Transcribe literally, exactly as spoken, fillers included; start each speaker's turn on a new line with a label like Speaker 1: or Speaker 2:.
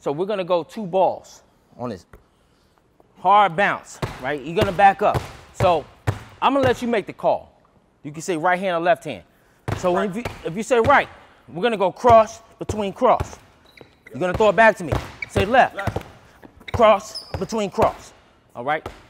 Speaker 1: So we're gonna go two balls on this. Hard bounce, right? You're gonna back up. So I'm gonna let you make the call. You can say right hand or left hand. So
Speaker 2: Right.
Speaker 1: if, you, if you say right, we're gonna go cross between cross. You're gonna throw it back to me. Say left.
Speaker 2: Left.
Speaker 1: Cross between cross. All right?